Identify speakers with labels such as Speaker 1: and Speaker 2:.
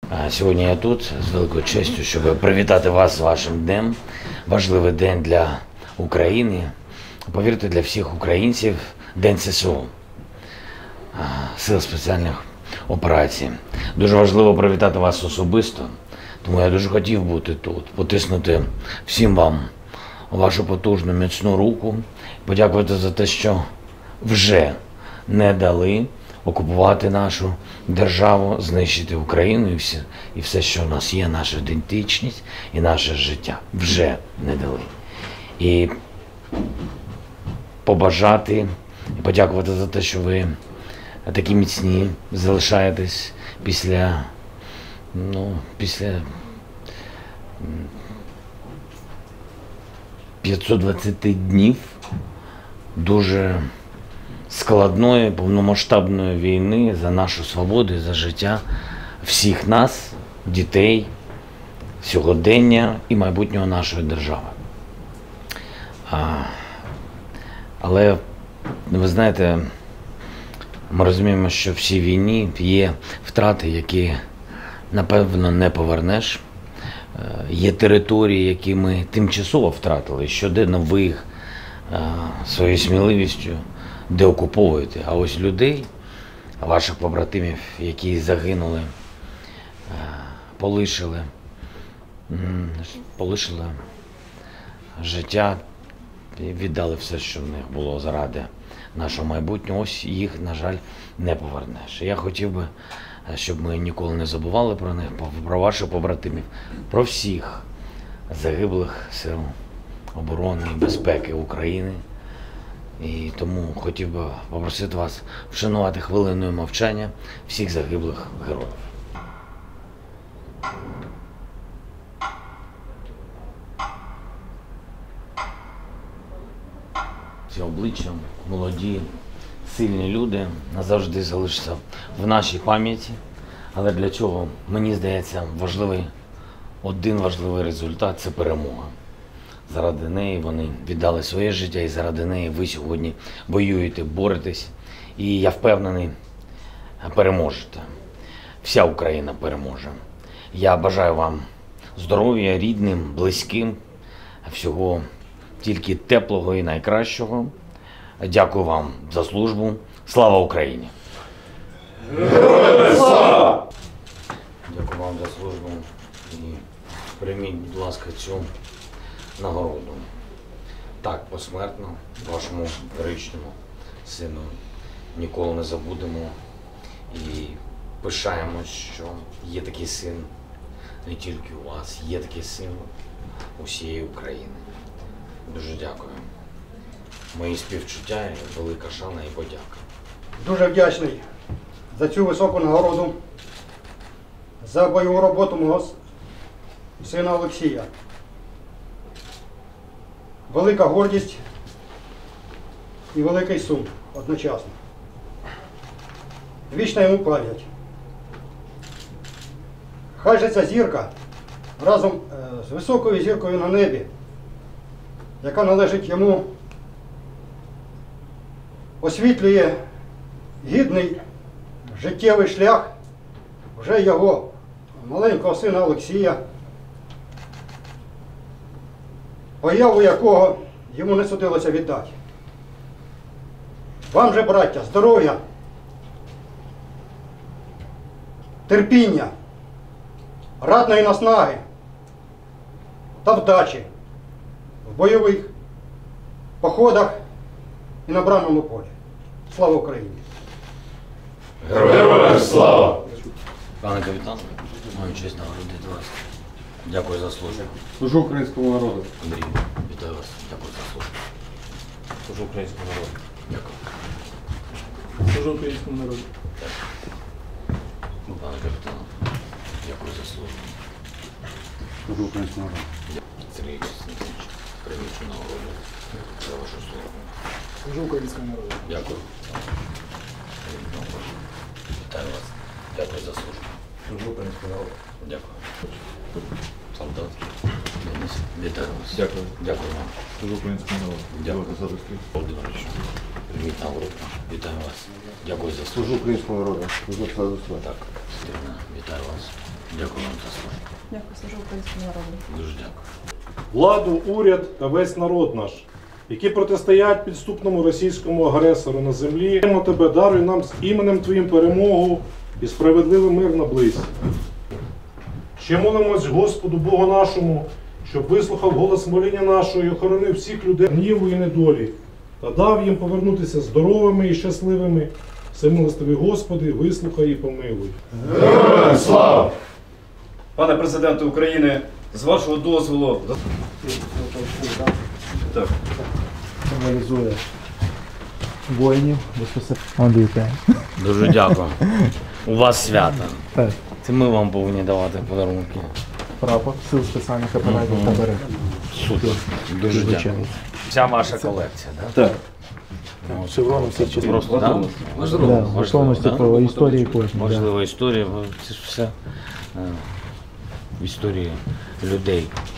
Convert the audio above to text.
Speaker 1: Сьогодні я тут з великою честю, щоб привітати вас з вашим днем. Важливий день для України. Повірте, для всіх українців День ССО, Сил спеціальних операцій. Дуже важливо привітати вас особисто, тому я дуже хотів бути тут, потиснути всім вам вашу потужну, міцну руку, подякувати за те, що вже не дали окупувати нашу державу, знищити Україну і все, що в нас є, наша ідентичність і наше життя. Вже не дали. І побажати і подякувати за те, що ви такі міцні залишаєтесь після 520 днів дуже складної, повномасштабної війни за нашу свободу і за життя всіх нас, дітей, сьогодення і майбутнього нашої держави. Але, ви знаєте, ми розуміємо, що в цій війні є втрати, які, напевно, не повернеш. Є території, які ми тимчасово втратили, щоденно ви їх своєю сміливістю деокуповуєте. А ось людей, ваших побратимів, які загинули, полишили життя, віддали все, що в них було заради нашого майбутнього, ось їх, на жаль, не повернеш. Я хотів би, щоб ми ніколи не забували про них, про ваших побратимів, про всіх загиблих сил оборони і безпеки України. І тому хотів би попросити вас вшанувати хвилиною мовчання всіх загиблих героїв. Ці обличчя, молоді, сильні люди назавжди залишаться в нашій пам'яті. Але для цього, мені здається, один важливий результат – це перемога. Заради неї вони віддали своє життя, і заради неї ви сьогодні воюєте, боретесь. І я впевнений, переможете. Вся Україна переможе. Я бажаю вам здоров'я, рідним, близьким, всього тільки теплого і найкращого. Дякую вам за службу. Слава Україні!
Speaker 2: Героям слава!
Speaker 1: Дякую вам за службу. І прийміть, будь ласка, цю нагороду. Так, посмертно, вашому героїчному сину ніколи не забудемо. І пишаємось, що є такий син не тільки у вас, є такий син усієї України. Дуже дякую. Мої співчуття, велика шана і подяка.
Speaker 3: Дуже вдячний за цю високу нагороду, за бойову роботу мого сина Олексія. Велика гордість і великий сум одночасно. Вічна йому пам'ять. Хай же ця зірка разом з високою зіркою на небі, яка належить йому, освітлює гідний життєвий шлях вже його маленького сина Олексія, появу якого йому не судилося віддати. Вам же, браття, здоров'я, терпіння, ратної наснаги та вдачі в бойових походах і на бранному полі. Слава Україні!
Speaker 2: Героям слава!
Speaker 1: Пане капітан, маю честь нагородити вас. Дякую за службу.
Speaker 4: Служу українському народу.
Speaker 1: Андрій, вітаю вас. Дякую за службу.
Speaker 4: Служу українському народу.
Speaker 1: Дякую.
Speaker 4: Служу українському народу.
Speaker 1: Пане капітан, дякую за службу.
Speaker 4: Служу українському народу.
Speaker 1: Сергій Костянтинович, прийміть цю нагороду за вашу службу.
Speaker 4: Служу українському народу.
Speaker 1: Дякую. Вітаю вас. Дякую за службу.
Speaker 4: Служу українському народу.
Speaker 1: Дякую. Солдат. Денис, вітаю вас.
Speaker 4: Дякую.
Speaker 1: Дякую вам.
Speaker 4: Служу українському народу.
Speaker 1: Дякую.
Speaker 4: Володимирович.
Speaker 1: Володимирович, прийміть нагороду. Вітаю вас. Дякую за службу.
Speaker 4: Служу українському народу. Служу
Speaker 1: Так, Стерна, вітаю вас. Дякую вам за слово.
Speaker 5: Дякую, служу українському народу.
Speaker 1: Дуже дякую.
Speaker 2: Владу, уряд та весь народ наш, які протистоять підступному російському агресору на землі. Просимо тебе, даруй нам з іменем Твоїм перемогу і справедливий мир на близь. Ще молимось Господу Богу нашому, щоб вислухав голос моління нашого і охоронив всіх людей гніву і недолі, та дав їм повернутися здоровими і щасливими. Всемилостивий Господи, вислухай і помилуй.
Speaker 6: Героям слава! Пане президенте України, з вашого дозволу. Так.
Speaker 4: Символізує воїнів безпосередньо. Дивіться.
Speaker 1: Дуже дякую. У вас свято.
Speaker 4: Так.
Speaker 1: Це ми вам повинні давати подарунки.
Speaker 4: Прапор сил спеціальних операцій та берег.
Speaker 1: Супер. Дуже дякую. Вся ваша колекція, так?
Speaker 6: Так.
Speaker 4: Шевроном всіх чотирьох.
Speaker 1: Просто, так?
Speaker 4: Да, в готовності по історії кожної.
Speaker 1: Важлива історія, бо це ж все в історії людей.